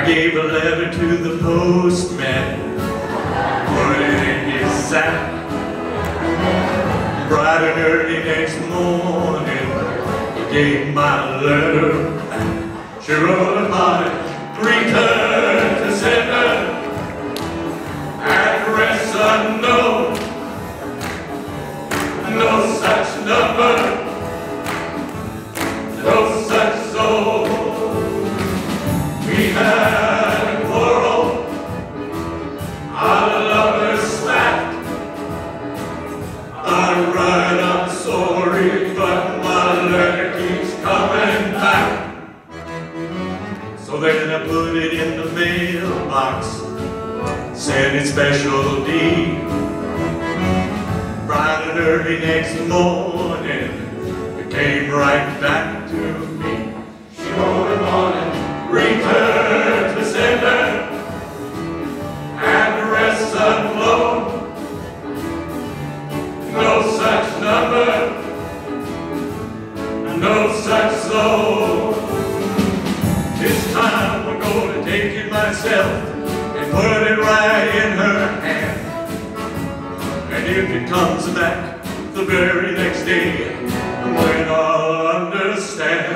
gave a letter to the postman, put it in his sack. Bright and early next morning, he gave my letter back. She wrote upon it, return to sender, address unknown, no such number, no such soul. We had a quarrel, our lovers spat. I'm right, I'm sorry, but my letter keeps coming back. So then I put it in the mailbox, sent it special D. Bright and early next morning, it came right back to me. She wrote upon it, return to sender, address unknown, no such number, no such soul. This time I'm going to take it myself and put it right in her hand. And if it comes back the very next day, then I'll understand.